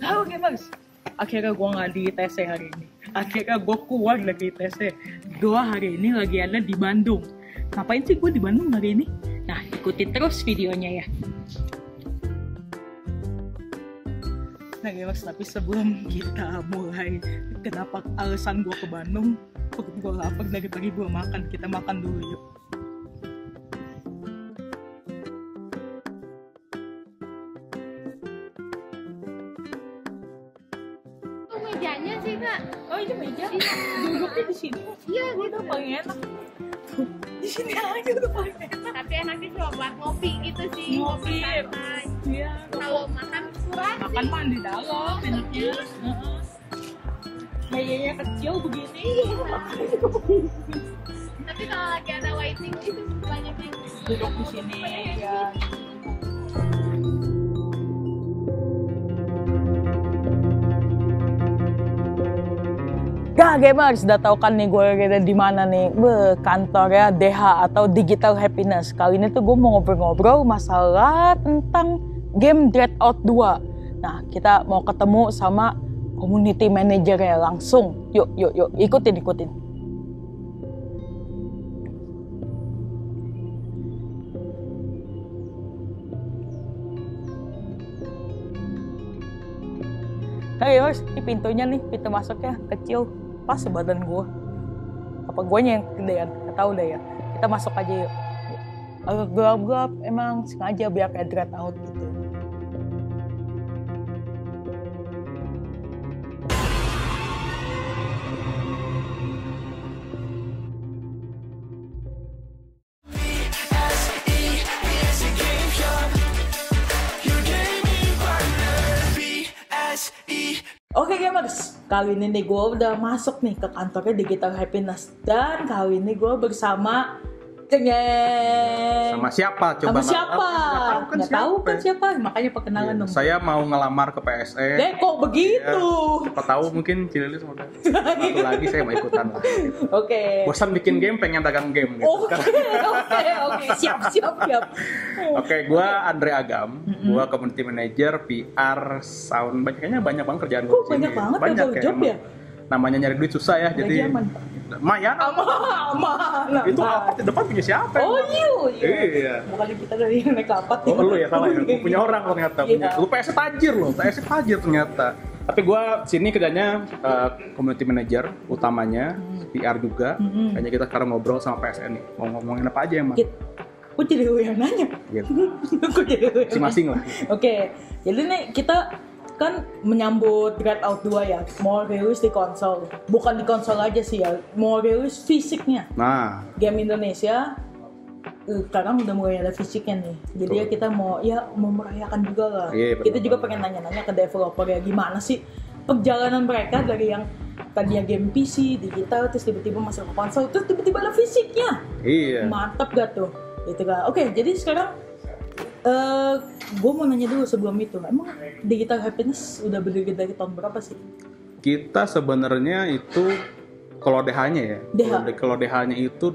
Halo gamers, akhirnya gue nggak di ITC hari ini. Akhirnya gue keluar lagi ITC. Gue hari ini lagi ada di Bandung. Ngapain sih gue di Bandung hari ini? Nah, ikutin terus videonya ya. Nah gamers, tapi sebelum kita mulai, kenapa alasan gue ke Bandung? Gue lapar dari pagi gue makan. Kita makan dulu yuk. Mejanya sih kak. Oh ini meja? Duduknya di sini. Iya Gue gitu. udah paling enak. Di sini aja udah paling enak. Tapi enaknya cuma buat ngopi gitu sih. Ngopi. Santai. Iya. Kalau makan kurang Makan sih. mah di dalam enaknya. Mejanya kecil begini. Tapi kalau lagi ada waiting itu banyak yang Duduk di sini ya. Gak gamers, udah tau kan nih gue ada di mana nih? Kantornya DH atau Digital Happiness. Kali ini tuh gue mau ngobrol-ngobrol masalah tentang game Dreadout 2. Nah, kita mau ketemu sama community manager-nya langsung. Yuk, ikutin. Hey guys, ini pintunya nih, pintu masuknya kecil, pas sebadan gue. Apa guanya yang gedean? Gak tau deh ya. Kita masuk aja yuk. Agak gelap-gelap, emang sengaja biar kayak Dreadout gitu. Oke gamers, kali ini nih gue udah masuk nih ke kantornya Digital Happiness. Dan kali ini gue bersama Sama siapa? Coba Sama siapa? Nggak Nggak tahu kan siapa? Makanya perkenalan dong. Saya mau ngelamar ke PSE. Kok begitu? Siapa tahu mungkin Cililis mau satu lagi saya mau ikutan lah. Oke. Bosan bikin game, pengen dagang game gitu. Oke. Siap. Oke, gue Andre Agam, gue community manager PR sound. Kayaknya banyak banget kerjaan gue. Banyak banget ya, kayak job ya? Namanya nyari duit susah ya, jadi aman. Maya. Aman. Itu apa? Depan punya siapa? Oh iya. Bukan kita dari naik kapat. Oh lu ya, salah ya. Punya orang ternyata. Iya. Lu PS tajir loh, PS tajir ternyata. Tapi gue sini kerjanya community manager utamanya, PR juga. Kayaknya kita sekarang ngobrol sama PSN nih. Mau ngomongin apa aja emang? Kok jadi lu yang nanya? Gitu. Kok jadi lu yang Masing-masing lah. Oke, jadi nih kita kan menyambut Dreadout 2 ya, mau rilis di konsol. Bukan di konsol aja sih ya, mau rilis fisiknya. Nah, Game Indonesia sekarang udah mulai ada fisiknya nih. Jadi ya kita mau merayakan juga lah. Iya, Kita juga betul. pengen nanya-nanya ke developer ya gimana sih perjalanan mereka dari yang tadinya game PC, digital, terus tiba-tiba masuk ke konsol, terus tiba-tiba ada fisiknya. iya. Mantap gak tuh? Gitu kan. Oke, jadi sekarang gue mau nanya dulu sebelum itu, emang Digital Happiness udah berdiri dari tahun berapa sih? Kita sebenarnya itu kalau DH-nya ya. DH. Kalau DH-nya itu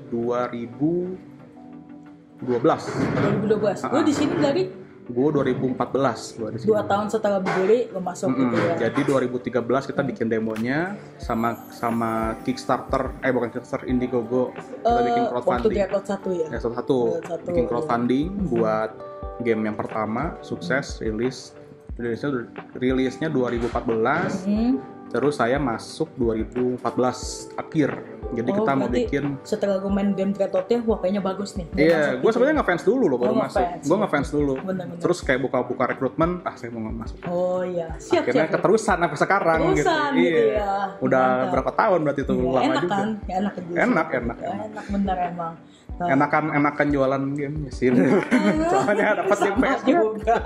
2012. 2012. Gue di sini dari Gue 2014 gua di sini. 2 tahun setelah berdiri lo masuk gitu ya. Jadi 2013 kita bikin demonya sama Kickstarter, bukan Kickstarter, Indiegogo. Kita bikin Waktu crowdfunding. Dreadout 1 ya. Ya, satu. Dreadout 1. Bikin crowdfunding buat game yang pertama, sukses, rilisnya 2014. Terus saya masuk 2014 akhir. Jadi kita mau berarti bikin. setelah gue main game Dreadout-nya, wah kayaknya bagus nih. Iya, gue sebenarnya ngefans dulu loh baru masuk. Gue ngefans dulu. Bener. Terus kayak buka rekrutmen, saya mau masuk. Oh iya, siap. Akhirnya keterusan sampai sekarang Terusan gitu. gitu Iya. ya. Udah Mantap. berapa tahun berarti itu lama Enak juga. kan? Ya, enak juga. Enak. Enak bener emang. Nah, Enakan jualan game sih. Soalnya dapat game PS juga.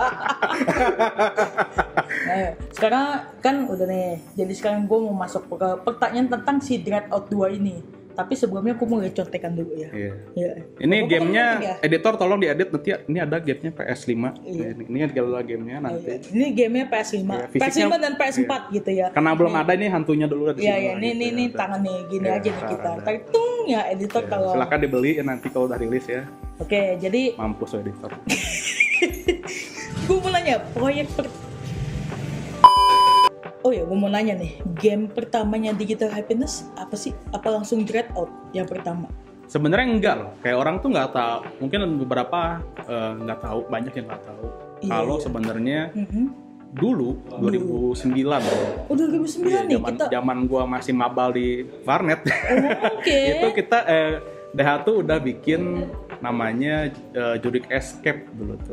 Nah, sekarang kan udah nih. Jadi sekarang gue mau masuk ke pertanyaan tentang si Dreadout 2 ini. Tapi sebelumnya aku mau contekan dulu ya. Iya. Iya. Ini Gua gamenya, pengen ya. editor tolong diedit nanti. Ini ada gamenya PS5. Iya. Ini adalah gamenya Oh, nanti. iya. Ini gamenya PS5, Iya, PS5 fisiknya- dan PS4 gitu ya. Karena belum ada ini hantunya dulu di Iya, sini. iya, gitu ini ya. tangan nih, gini Iya, aja nih kita. ntar ada. Tarik tung ya editor Ya, kalau. silakan dibeli nanti kalau udah rilis ya. Oke, jadi Mampus loh editor. gue mau nanya, proyek Oh ya, gue mau nanya nih, game pertamanya Digital Happiness apa sih? Apa langsung Dread Out yang pertama? Sebenarnya enggak loh, kayak orang tuh nggak tahu, mungkin beberapa nggak tahu, banyak yang nggak tahu. Iya, Kalau iya. sebenarnya dulu 2009 Oh 2009 nih kita. zaman gua masih mabal di warnet. Oke. Itu kita DH tuh udah bikin namanya Jurik Escape dulu tuh.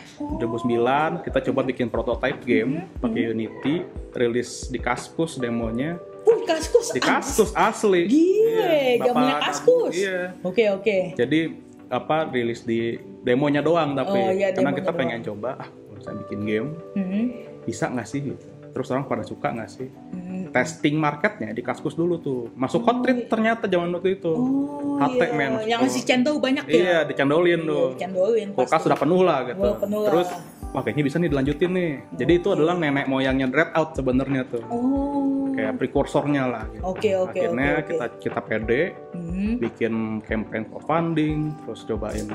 2009 kita coba bikin prototype game pakai Unity, rilis di Kaskus demonya. Kaskus. Di Kaskus asli. Gile, Iya, zamannya Bapak Kaskus. Iya. Oke. Jadi rilis di demonya doang tapi Oh, iya, karena demonya kita pengen doang. coba bisa bikin game bisa nggak sih gitu. Terus orang pada suka nggak sih? Testing marketnya di Kaskus dulu tuh masuk hot trip ternyata zaman waktu itu. Oh HT iya. men. Yang ngasih cendol banyak ya? Iya dicandolin tuh. Dicandolin Kulkas pasti. sudah penuh lah gitu. Oh, penuh lah. Terus wah kayaknya bisa nih dilanjutin nih. Jadi itu adalah nenek moyangnya Dread Out sebenarnya tuh. Oh. Kayak prekursornya lah gitu. Oke. Akhirnya Oke. kita pede bikin campaign crowdfunding, terus cobain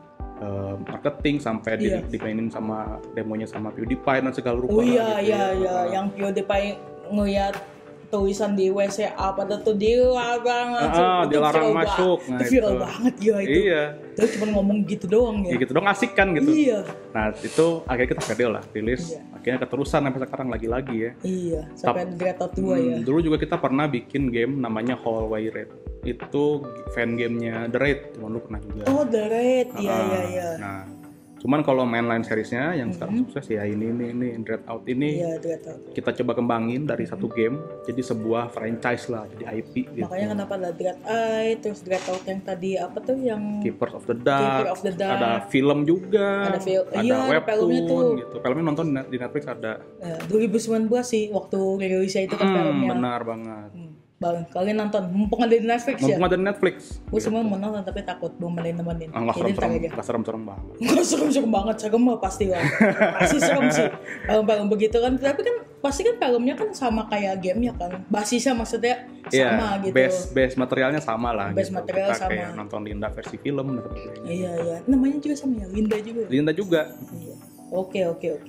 marketing sampai Iya. dimainin sama demonya sama PewDiePie dan segala rupa. Oh iya, gitu ya. iya. Yang PewDiePie ngeliat tulisan di WC apa tuh dilarang itu dilarang viral masuk. Itu viral banget ya itu. Iya. Terus cuma ngomong gitu doang Ya ya. gitu dong, asik kan gitu. Iya. Nah itu akhirnya kita pede lah rilis. Iya. Akhirnya keterusan sampai sekarang lagi-lagi ya. Iya, sampai Dread Out 2 ya. Dulu juga kita pernah bikin game namanya Hallway Raid. Itu fan gamenya The Raid, cuma lu pernah juga. Oh, The Raid. Iya. Nah, cuman kalau mainline seriesnya yang sekarang sukses ya ini Dread Out ini Iya, Dread Out. kita coba kembangin dari satu game jadi sebuah franchise lah, jadi IP gitu. Makanya kenapa ada Dread Eye, terus Dread Out yang tadi apa tuh yang Keepers of the Dark, Keeper of the Dark. ada film juga, Ada film. ada Iya, ada filmnya tuh. webtoon gitu. Filmnya nonton di Netflix ada. 2019 sih waktu rilisnya itu kan filmnya. Benar banget. Bang, kalian nonton, mumpung ada di Netflix ya? Mumpung ada di Netflix. Gue semua mau nonton tapi takut belum ada yang nemenin. Nggak Jadi ntar aja. serem-serem banget. Nggak serem-serem banget, serem mah pasti lah. Pasti serem sih. Film begitu kan, tapi kan pasti kan filmnya kan sama kayak gamenya kan. Basisnya maksudnya sama gitu. Base materialnya sama lah. Base gitu. material kita sama. kayak nonton Linda versi film dan sebagainya. Iya. Namanya juga sama ya, Linda juga. Linda juga. Iya. Oke.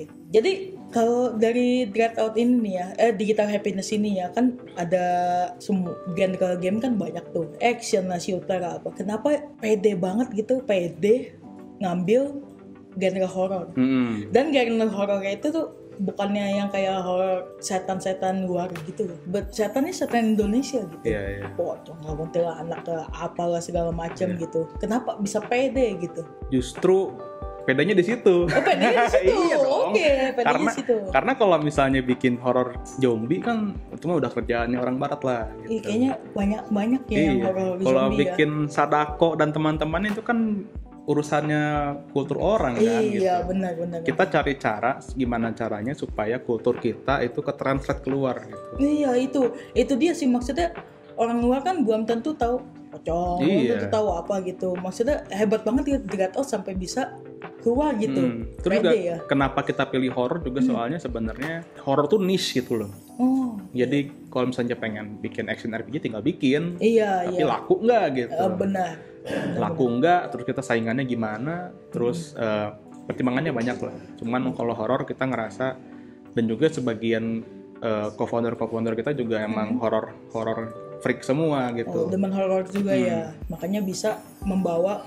Jadi kalau dari Dread Out ini nih ya, Digital Happiness ini ya kan ada semua genre game kan banyak tuh, action lah, shooter apa. Kenapa pede banget gitu, pede ngambil genre horor? Dan genre horornya itu tuh bukannya yang kayak horor setan-setan luar gitu, setannya setan Indonesia gitu. Iya. Pocong, kuntilanak, apalah segala macam gitu. Kenapa bisa pede gitu? Justru pedanya di situ. Oh, pedenya di situ. Iya dong. Oke, pedenya di situ. Karena kalau misalnya bikin horor zombie kan itu mah udah kerjaannya orang barat lah. Gitu. Iya, kayaknya banyak ya yang horor zombie. Kalau ya. bikin Sadako dan teman-teman itu kan urusannya kultur orang kan. Iya, gitu. benar. Kita cari cara gimana caranya supaya kultur kita itu ke-translate keluar gitu. Iya, itu dia sih maksudnya, orang luar kan belum tentu tahu pocong, belum tentu tahu apa gitu. Maksudnya hebat banget ya Dread Out sampai bisa keluar gitu. Terus juga Pede ya. kenapa kita pilih horor juga soalnya sebenarnya horor tuh niche gitu loh. Oh. Jadi kalau misalnya pengen bikin action RPG tinggal bikin. Iya. Tapi laku nggak gitu. Benar. Laku nggak, terus kita saingannya gimana, terus pertimbangannya banyak lah. Cuman kalau horor kita ngerasa, dan juga sebagian co-founder kita juga emang horor freak semua gitu. Demen horor juga ya, makanya bisa membawa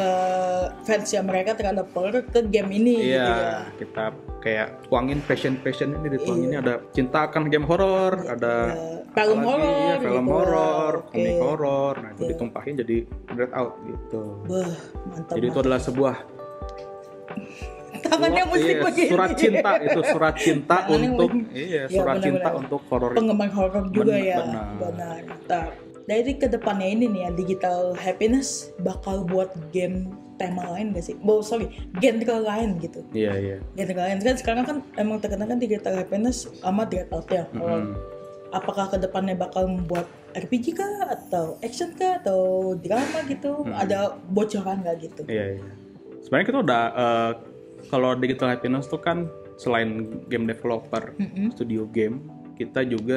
fans yang mereka terhadap horor ke game ini. Iya, gitu ya. kita kayak tuangin passion ini dituangin. Ini ada cinta akan game horor, ada film horor, film gitu. horor, Oke. komik horor. Nah itu ditumpahin jadi Dread Out gitu. Wah, mantap. Jadi itu adalah sebuah tangannya musik begini. surat cinta itu surat cinta Tangannya untuk Ya, surat benar-benar. cinta untuk horor. Penggemar horor juga ya. Benar. Nah, dari kedepannya ini nih ya, Digital Happiness bakal buat game tema lain gak sih? Genre lain gitu. Iya. Genre lain kan sekarang kan emang terkenal kan Digital Happiness sama Dread Out ya. Apakah kedepannya bakal membuat RPG kah atau action kah atau drama gitu? Ada bocoran nggak gitu? Iya. Sebenarnya kita udah kalau Digital Happiness tuh kan selain game developer, studio game, kita juga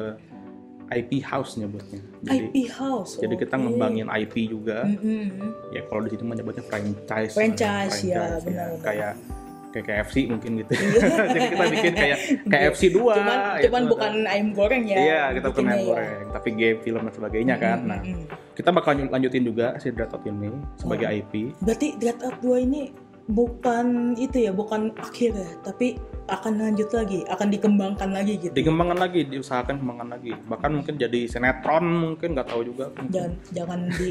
IP house nyebutnya. IP house. Jadi kita ngembangin IP juga. Ya kalau di sini menyebutnya franchise. Franchise ya, benar. Kayak kayak KFC mungkin gitu. Jadi kita bikin kayak KFC 2. Cuman bukan ayam goreng ya. Iya, kita bukan ayam bikinnya goreng, tapi game, film dan sebagainya kan. Nah, kita bakal lanjutin juga si Dread Out ini sebagai IP. Berarti Dread Out 2 ini bukan itu ya, bukan akhir ya, tapi akan lanjut lagi, akan dikembangkan lagi gitu. Dikembangkan lagi, diusahakan kembangkan lagi. Bahkan mungkin jadi sinetron mungkin, nggak tahu juga. Jangan di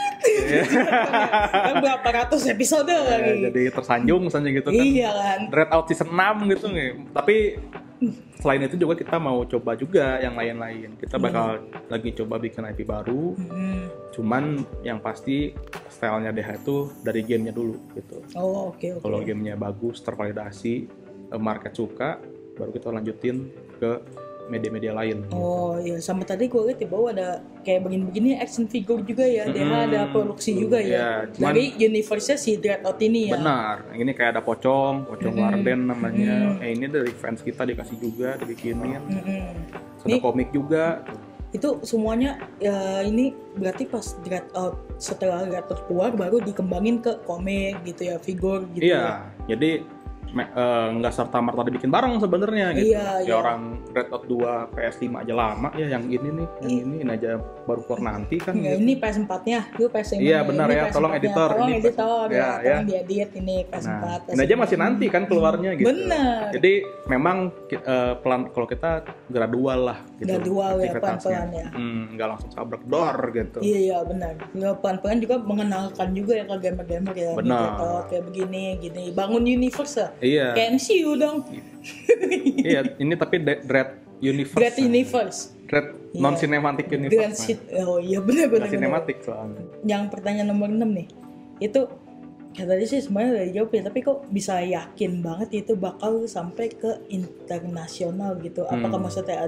kan berapa ratus episode lagi. Jadi tersanjung misalnya gitu kan. Iya kan. Dread Out season 6 gitu nih. Tapi selain itu juga kita mau coba juga yang lain-lain. Kita bakal lagi coba bikin IP baru. Cuman yang pasti stylenya DH itu dari gamenya dulu gitu. Oh, oke. Kalau gamenya bagus, tervalidasi, market suka, baru kita lanjutin ke media-media lain. Oh iya, sama tadi gue lihat di bawah ada kayak begini-begini action figure juga ya. Dia ada produksi juga ya. Cuman, dari universe si Dread Out ini ya. Benar. Ini kayak ada Pocong Warden namanya. Ini dari fans kita dikasih juga, dibikinin. Ada komik juga. Itu semuanya ya, ini berarti pas Dread Out, setelah Dread Out keluar baru dikembangin ke komik gitu ya, figur gitu. Iya, jadi nggak serta-merta dibikin bareng sebenarnya gitu. Kayak orang Dread Out 2 PS5 aja lama ya, yang ini nih, ini aja baru keluar nanti kan. Ya, gitu. Ini PS4-nya, itu PS5. Iya benar ya, tolong editor. Tolong ini editor ya, tolong diedit ini PS4. Nah, ini aja masih nanti kan keluarnya gitu. Benar. Jadi memang pelan, kalau kita gradual lah gitu. Gradual ya, pelan-pelan ya. Nggak langsung sabrak dor gitu. Iya benar. Ya, pelan-pelan juga mengenalkan juga ya ke gamer-gamer ya. Benar. Kayak begini, gini. Bangun universe ya. Iya. Kayak MCU dong. Iya, ini tapi Dread Universe. Dread Universe. Dread non cinematic universe. Oh iya benar-benar. Cinematic soalnya. Yang pertanyaan nomor 6 nih. Itu kayak tadi sih sebenarnya udah dijawab ya, tapi kok bisa yakin banget itu bakal sampai ke internasional gitu? Apakah maksudnya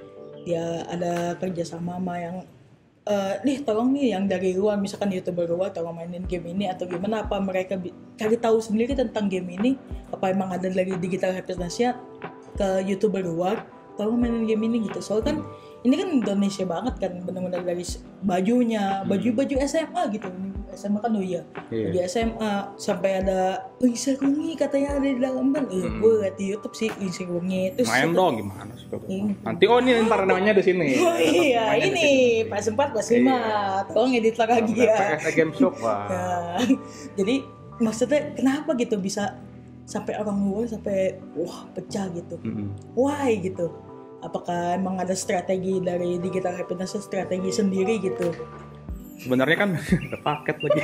ada kerjasama sama yang nih tolong nih yang dari luar, misalkan YouTuber luar tolong mainin game ini atau gimana, apa mereka cari tahu sendiri tentang game ini, apa emang ada dari Digital Happiness-nya ke YouTuber luar tolong mainin game ini gitu. Soalnya kan ini kan Indonesia banget kan, benar-benar dari bajunya, baju SMA gitu. SMA kan baju SMA sampai ada Serungi katanya ada di dalam kan. Gue liat di YouTube sih Serungi itu. Main dong gimana sih? Nanti ini ntar namanya di sini. Oh iya, ini PS4 PS5. Tolong edit lagi ya. PS Game Shop wah. Nah, jadi maksudnya kenapa gitu bisa sampai orang luar sampai wah pecah gitu. Why gitu? Apakah emang ada strategi dari Digital Happiness, strategi sendiri gitu? Sebenarnya kan ada paket lagi.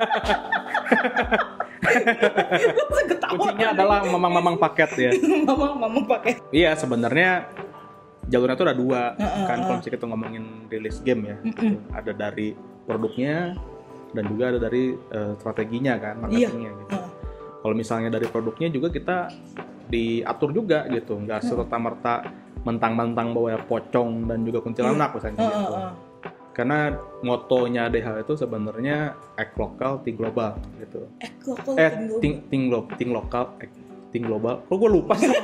Kuncinya adalah mamang paket ya. mamang paket. Iya, sebenarnya jalurnya tuh ada dua kan kalau misalnya kita ngomongin rilis game ya. Ada dari produknya dan juga ada dari strateginya kan, marketingnya gitu. Kalau misalnya dari produknya juga kita diatur juga gitu, nggak serta-merta mentang-mentang bawa pocong dan juga kuntilanak misalnya gitu. Karena motonya DH itu sebenarnya act lokal, think global gitu. Think lokal, think global. Kok gue lupa sih?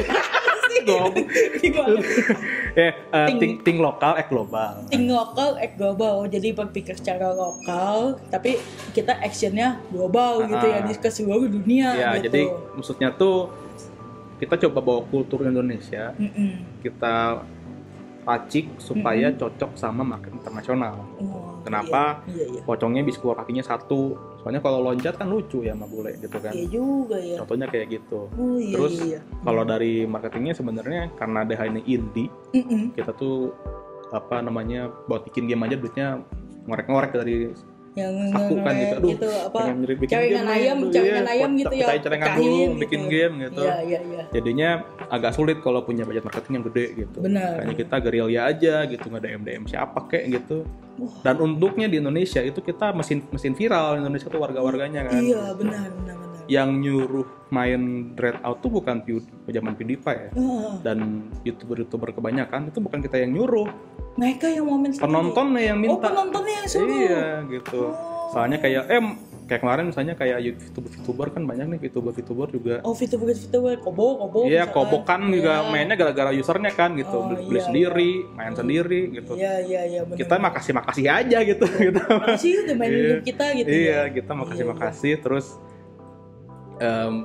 Think lokal, act global. Think lokal, act global. Jadi berpikir secara lokal, tapi kita actionnya global gitu ya, ke seluruh dunia. Ya, gitu. jadi maksudnya tuh kita coba bawa kultur Indonesia, kita racik supaya cocok sama market internasional. Kenapa? Iya. Pocongnya bisa keluar kakinya satu. Soalnya kalau loncat kan lucu ya sama bule gitu kan. Iya juga ya. Contohnya kayak gitu. Iya, Terus kalau dari marketingnya sebenarnya karena DH ini indie, kita tuh buat bikin game aja duitnya ngorek-ngorek dari yang aku kan gitu, aduh, itu apa, bikin caringan ayam gitu ya, caringan dulu, bikin game gitu. Iya. Jadinya agak sulit kalau punya budget marketing yang gede gitu. Benar. Kayaknya kita gerilya aja gitu, nggak ada DM siapa kek gitu. Dan untuknya di Indonesia itu kita mesin viral Indonesia tuh warga-warganya kan. Iya benar. Yang nyuruh main Dread Out tuh bukan zaman PewDiePie ya. Dan YouTuber kebanyakan itu bukan kita yang nyuruh. Mereka yang mau main, penontonnya yang minta. Penontonnya yang suruh. Iya gitu. Soalnya kayak kemarin misalnya kayak VTuber kan banyak nih, VTuber juga. VTuber Kobo. Iya, Kobo kan juga mainnya gara-gara usernya kan gitu. Beli sendiri, main sendiri gitu. Iya benar. Kita makasih aja gitu. Makasih udah mainin game kita gitu. Iya, kita makasih terus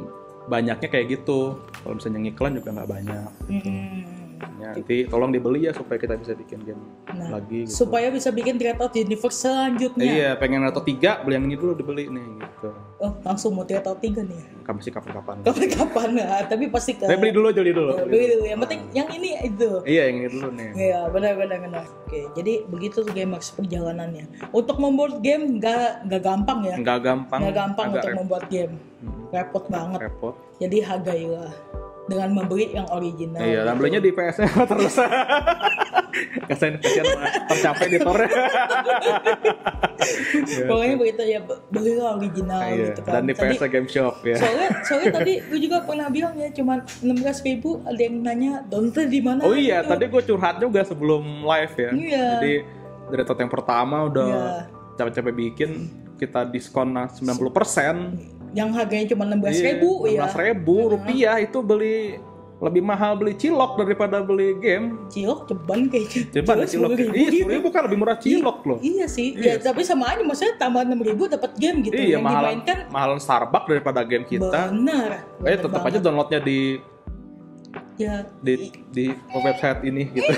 banyaknya kayak gitu. Kalau misalnya ngiklan juga nggak banyak. Mm-mm. Ya, nanti tolong dibeli ya supaya kita bisa bikin game lagi gitu. Supaya bisa bikin Dread Out Universe selanjutnya. Iya, pengen Dread Out 3, beli yang ini dulu dibeli nih gitu. Oh, langsung mau Dread Out 3 nih. Kamu sih kapan-kapan. Kapan-kapan ya, tapi pasti ke. Beli dulu. Beli dulu. Yang penting yang ini itu. Iya, yang ini dulu nih. Iya, benar. Oke, jadi begitu tuh gamers perjalanannya. Untuk membuat game nggak gampang ya. Nggak gampang. Nggak gampang agak untuk membuat game. Repot banget. repot. Jadi hargailah dengan membeli yang original. Iya, dan gitu. belinya di PS-nya terus. kasian tercapek editornya. Pokoknya begitu ya, belilah original Iya, gitu kan. dan di PS Game Shop ya. Soalnya tadi gue juga pernah bilang ya, cuma 16.000. Ada yang nanya download di mana? Oh iya, gitu. tadi gue curhat juga sebelum live ya. Iya. Jadi dari tot yang pertama udah Iya. capek-capek bikin, kita diskon 90%. Yang harganya cuma 16.000 ya. 16.000 rupiah itu beli lebih mahal beli cilok daripada beli game. Cilok ceban kayaknya. Coba ada cilok. Iya, 10.000 kan lebih murah cilok loh. Iya sih. Iya. Ya, tapi sama aja maksudnya tambah 6.000 dapat game gitu. Iya, yang dimainkan mahal Starbucks daripada game kita. benar. Tetap aja downloadnya di Ya, website ini gitu.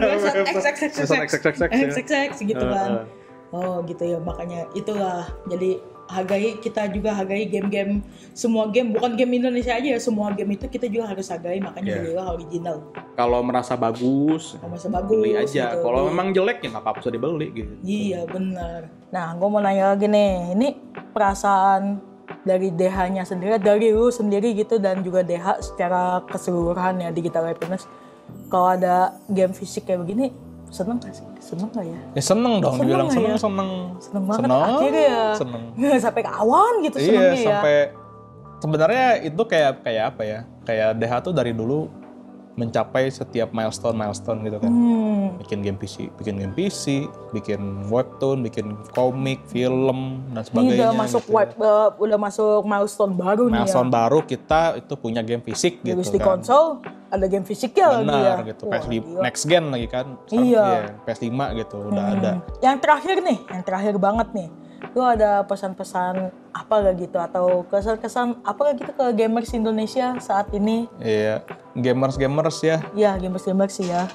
website XXX gitu kan. Uh. Oh gitu ya, makanya itulah. Jadi kita juga hargai game-game, semua game, bukan game Indonesia aja ya, semua game itu kita juga harus hargai, makanya belilah original. Kalau merasa bagus, beli aja. Gitu. Kalau memang jelek ya nggak apa-apa, usah dibeli gitu. Iya benar. Nah, gue mau nanya lagi nih, ini perasaan dari DH-nya sendiri, dari lu sendiri gitu, dan juga DH secara keseluruhan ya, Digital Happiness. Kalau ada game fisik kayak begini, seneng gak sih? Seneng gak ya? Ya seneng dong, dibilang ya? seneng. Seneng banget akhirnya ya. Seneng. Sampai ke awan gitu senengnya ya. Iya, sampai sebenarnya itu kayak apa ya? Kayak DH tuh dari dulu mencapai setiap milestone gitu kan. Bikin game PC, bikin webtoon, bikin komik, film dan sebagainya. Ini udah masuk gitu. udah masuk milestone baru nih ya. Milestone baru kita itu punya game fisik gitu Terus di kan. konsol ada game fisiknya lagi ya. Benar gitu. Wah, PS5 gila. next gen lagi kan. Iya. PS5 gitu udah ada. Yang terakhir banget nih. Lu ada pesan-pesan apa gak gitu, atau kesan-kesan apa gak gitu ke gamers Indonesia saat ini? Iya, gamers ya. Ya, gamers ya.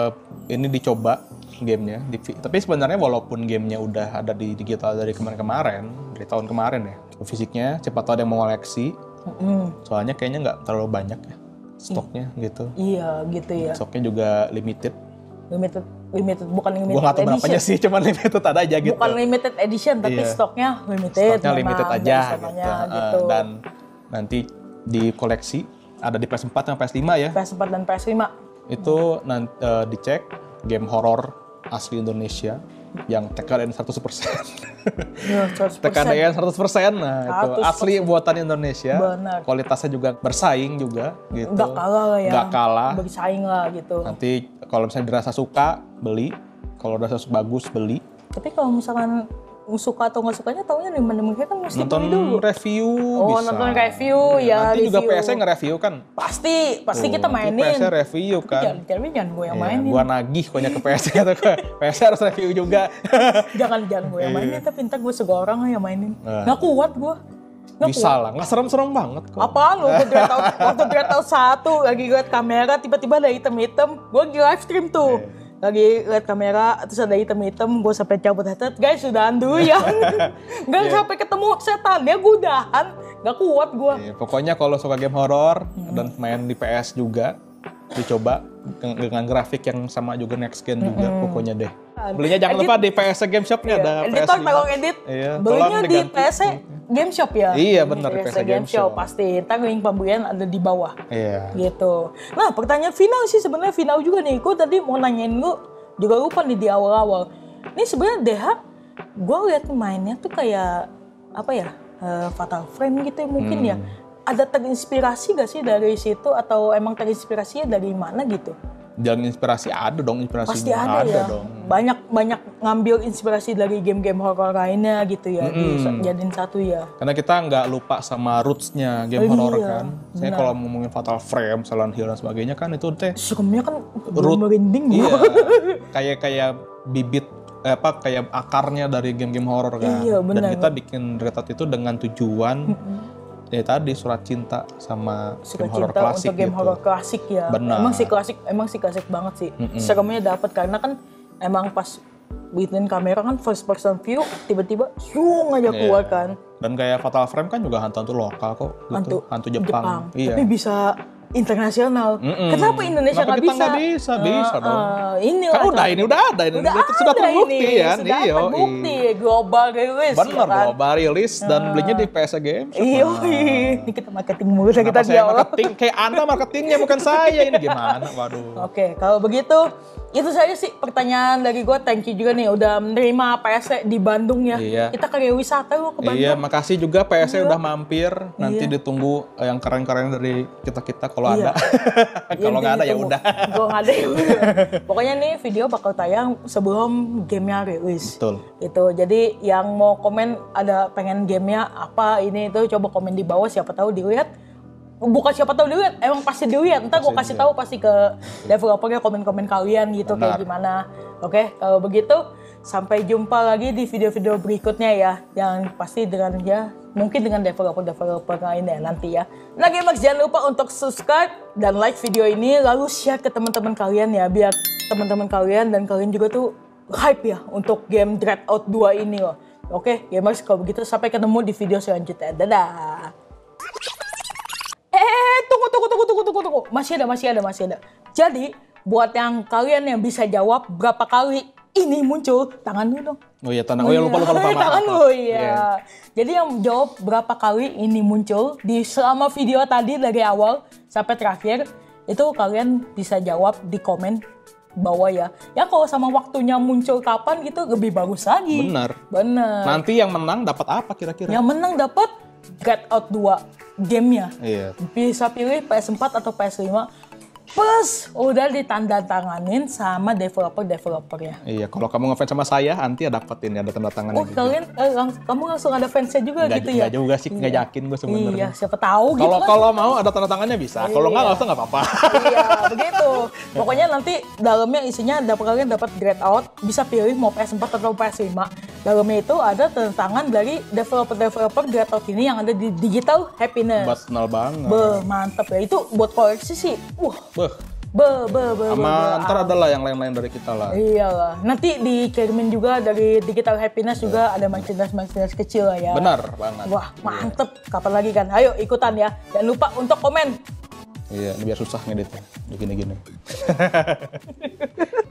Ini dicoba gamenya. Tapi sebenarnya walaupun gamenya udah ada di digital dari dari tahun kemarin ya. Fisiknya, cepat tahu ada yang mau koleksi. Soalnya kayaknya nggak terlalu banyak ya stoknya gitu. Iya, gitu ya. Stoknya juga limited. Limited bukan limited Gua nggak tahu berapanya edition. sih, cuman limited ada aja gitu. Bukan limited edition, tapi Iya. stoknya limited. Stoknya limited memang, aja dari sananya gitu. Dan nanti di koleksi ada di PS4 sama PS5 ya. PS4 dan PS5. Itu nanti dicek game horor asli Indonesia yang TKDN 100%. Ya, 100%. TKDN 100%. Nah, itu 100%. asli buatan Indonesia. Benar. Kualitasnya juga bersaing juga gitu. Nggak kalah lah ya. Nggak kalah. Bersaing lah gitu. Nanti kalau misalnya dirasa suka, beli. Kalau dirasa bagus, beli. Tapi kalau misalkan suka atau nggak sukanya taunya dari mana, mereka kan mesti Nonton beli dulu. review Oh, bisa. nonton review ya. Nanti juga review. PS-nya nge-review kan. Pasti kita Tuh, mainin. PS-nya review kan. Jangan gue yang Iya, mainin. gua nagih pokoknya ke PS-nya tuh. PS-nya harus review juga. Jangan gue yang mainin, tapi ntar gue segala orang yang mainin. Nah. Nggak kuat gue. Bisa lah, nggak serem-serem banget kok. Apaan lu? Waktu Dread Out 1 lagi liat kamera, tiba-tiba ada hitam-hitam. Gue lagi live stream tuh. Lagi liat kamera, terus ada hitam-hitam. Gue sampai cabut headset. Guys, udahan dulu ya. Nggak sampai ketemu setannya, gue udahan. Nggak kuat gue. Iya, pokoknya kalau suka game horor dan main di PS juga, dicoba dengan grafik yang sama juga next gen juga pokoknya deh. Belinya jangan lupa di PS Game Shop-nya ada Editor PS5. tolong edit. Iya, Belinya tolong di diganti. PS Game Shop ya? Iya, benar, di di PS PS Game Shop. Pasti. Ntar link pembelian ada di bawah. Iya. Gitu. Nah, pertanyaan final sih sebenarnya final juga nih. Gue tadi mau nanyain lu, juga lupa nih di awal-awal. Ini sebenarnya DH, gue liat mainnya tuh kayak apa ya, Fatal Frame gitu ya, mungkin ya. Ada terinspirasi gak sih dari situ, atau emang terinspirasinya dari mana gitu? Jangan inspirasi, ada dong inspirasinya. Pasti ada ya. Dong. Banyak ngambil inspirasi dari game-game horror lainnya gitu ya, dijadiin satu ya. Karena kita nggak lupa sama roots-nya game Oh, horor iya, kan. Saya benar. kalau ngomongin Fatal Frame, Silent Hill dan sebagainya kan itu teh Seremnya kan root. merinding Iya. gua. kayak bibit kayak akarnya dari game-game horor kan. Iya, benar. Dan kita bikin Dread Out itu dengan tujuan ya tadi Surat Cinta sama Suka game horor cinta klasik untuk game gitu. horor klasik ya. Benar. Emang sih klasik banget sih. Seremnya dapat karena kan emang pas bikin kamera kan first person view tiba-tiba zoom aja keluar Iya. kan. Dan kayak Fatal Frame kan juga hantu-hantu lokal kok gitu. Hantu Jepang. Iya. Tapi bisa internasional. Kenapa Indonesia Kenapa nggak kita nggak bisa? Bisa dong. Ini Kan lah, ini udah ada ini. udah Sudah ada terbukti ini, kan. sudah terbukti global rilis. Bener ya kan? global rilis dan belinya di PS Games. Iya, ini kita marketing mulu kita Kenapa di saya awal. marketing? Kayak Anda marketingnya bukan saya ini gimana? Waduh. Oke, kalau begitu itu saja sih pertanyaan dari gue. Thank you juga nih udah menerima PSE di Bandung ya. Iya. Kita kayak wisata loh ke Bandung. Iya, makasih juga PSC Iya. udah mampir. Nanti ditunggu yang keren-keren dari kita kalau Iya. ada. Kalau nggak ada ya udah. Kalau nggak ada ya udah. Pokoknya nih video bakal tayang sebelum gamenya rilis. Betul. Gitu. Jadi yang mau komen ada pengen gamenya apa ini itu coba komen di bawah, siapa tahu dilihat. Bukan siapa tahu dilihat, emang pasti dilihat. Ntar gue kasih tahu pasti ke developernya komen-komen kalian gitu. Benar. Kayak gimana. Oke, kalau begitu sampai jumpa lagi di video-video berikutnya ya. Yang pasti dengan ya mungkin dengan developer-developer lain ya nanti ya. Nah Gamers jangan lupa untuk subscribe dan like video ini lalu share ke teman-teman kalian ya biar teman-teman kalian dan kalian juga tuh hype ya untuk game Dreadout 2 ini loh. Oke, Gamers kalau begitu sampai ketemu di video selanjutnya. Dadah. Tunggu. Masih ada. Jadi, buat yang kalian yang bisa jawab berapa kali ini muncul, tangan dulu dong. Oh iya, tangan. Oh iya, lupa. Maaf, Tangan maaf. lu, iya. Jadi yang jawab berapa kali ini muncul di selama video tadi dari awal sampai terakhir, itu kalian bisa jawab di komen bawah ya. Ya kalau sama waktunya muncul kapan gitu lebih bagus lagi. Benar. Nanti yang menang dapat apa kira-kira? Yang menang dapat Dreadout 2 gamenya. Iya. Bisa pilih PS4 atau PS5. Plus udah ditandatanganin sama developer-developernya. Iya, kalau kamu ngefans sama saya, nanti dapat ini ada tanda tangannya. Oh kalian, kamu langsung ada fansnya juga Nggak, gitu ya? nggak juga sih, nggak yakin gue sebenarnya. Iya, siapa tahu gitu. Kalau mau ada tanda tangannya bisa. Kalau nggak usah nggak apa-apa. Iya, begitu. Pokoknya nanti dalamnya isinya kalian dapat Dreadout, bisa pilih mau PS4 atau PS5. Dalamnya itu ada tanda tangan dari developer Dreadout ini yang ada di Digital Happiness. Betul banget. Mantep ya. Itu buat koleksi sih. Sama ntar adalah yang lain-lain dari kita lah. Iyalah. Nanti dikirimin juga dari Digital Happiness juga ada merchandise kecil lah ya. Benar banget. Wah, mantep. Kapan lagi kan? Ayo ikutan ya. Jangan lupa untuk komen. Iya, ini biar susah ngeditnya. Gini-gini.